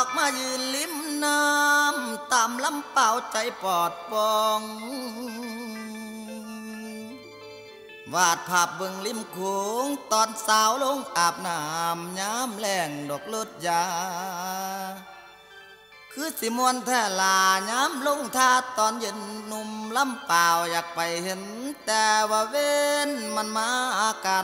อกมายืนลิ้มน้ำตามลำเปล่าใจปลอดปองวาดภาพเบิ่งริมโขงตอนสาวลงอาบน้ำย้ำแรงดอกลดยาคือสิมวนแท้ลาย้ำลงท่าตอนเย็นหนุ่มลำเปล่าอยากไปเห็นแต่ว่าเว้นมันมากัน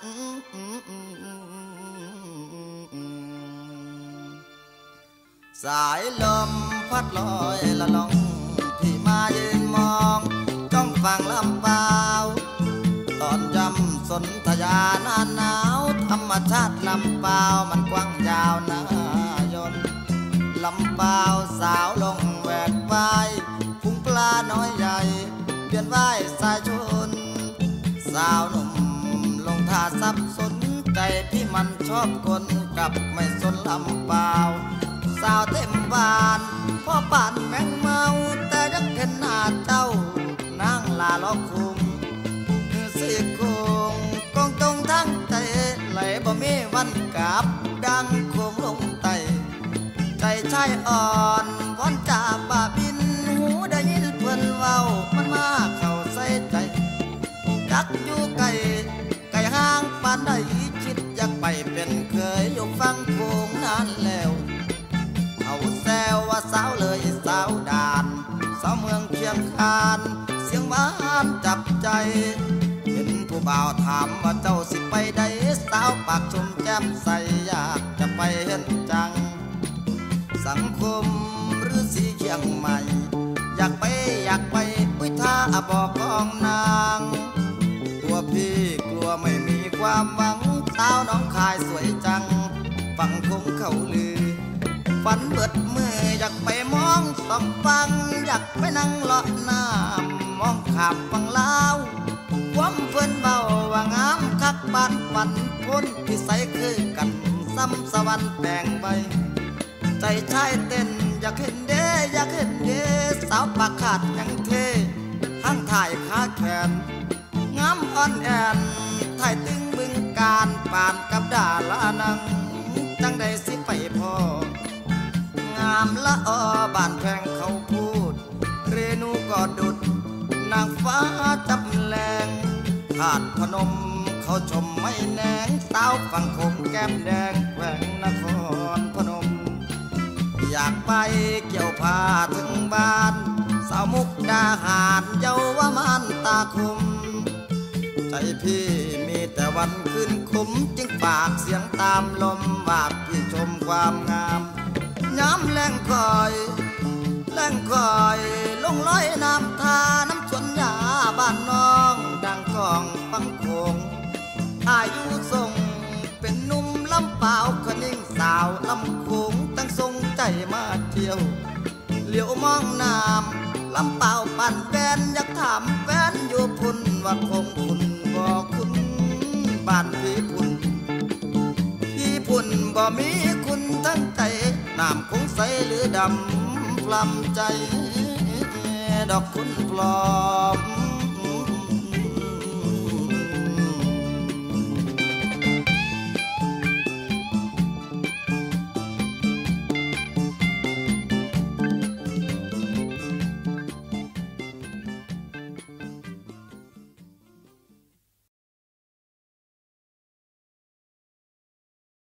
สายลมพัดลอยละล่องที่มายืนมองจ้องฟังลำเปล่าตอนยำสนธยาหน้าหนาวธรรมชาติลำเปล่ามันกว้างยาวนายนลำเปล่าสาวลงแหวกไปพุงปลาน้อยใหญ่เวียนว่ายสายชนสาวหนุ่มลงท่าซับสนใจที่มันชอบคนกับไม่สนลำเปล่าสาวเต็มบ้านพ่อป่านแมงเมาแต่ยักเห็นหน้าเจ้านางลาล้อคุมสิคงกองตรงทั้งใจไหลบ่มีวันกลับดังโคงลงไตใจชายอ่อนวอนจ่าบ่าบินหูได้ยินเพื่อนเว้ามันมาเข้าใส่ใจจักอยู่ไกลไกลห่างปานใดคิดอยากไปเป็นเคยอยู่ฟังโคงนานแล้วเอาแซวว่าสาวเลยสาวด่านสาวเมืองเชียงคานเสียงหวานจับใจเห็นผู้บ่าวถามว่าเจ้าสิไปใดสาวปากชมแก้มใสอยากจะไปเห็นจังสังคมหรือสีเชียงใหม่อยากไปอุ้ยท่าบอกกองนางตัวพี่กลัวไม่มีความหวังสาวน้องคายสวยจังฟังคงเขาลือฝันเบิดมืออยากไปมองสองฟังอยากไปนั่งเลาะน้ำมองขามฟังลาวความเพื่อนเบาว่างามคักบ้านฝันพ้นพิสัยคือกันซ้ำสวรรค์แปลงใบใจชายเต้นอยากเห็นเด้อยากเห็นเด้สาวปากขาดยังเททั้งถ่ายขาแขนงามอ่อนแอนถ่ายตึงบึงการปานกับดาลานังจังได้สิไปพ่องามละอบ้านแพงเขาพูดเรนูก็ดุดนางฟ้าจับแรงถาดพนมเขาชมไม่แนงสาวฝั่งคงแก้มแดงแขวงนครพนมอยากไปเกี่ยวผ้าถึงบ้านสาวมุกดาหารเยาวมานตาคุมใจพี่มีแต่วันขึ้นคุ้มจึงปากเสียงตามลมวาดพี่ชมความงามย้ำแรงคอยลงลอยน้ำทาน้ำชนยาบ้านน้องดังกองฟังโขงอายุทรงเป็นหนุ่มลำเปล่าคนนิ่งสาวลำโขงตั้งทรงใจมาเที่ยวเหลียวมองน้ำลำเปล่าปั่นแฟนอยากถามแฟนอยู่พุ่นว่าคงคุณบอกคุณบ้านพี่พุ่นบ่มีคุณทั้งใจน้ำคงใสหรือดำพลำใจดอกคุณปลอ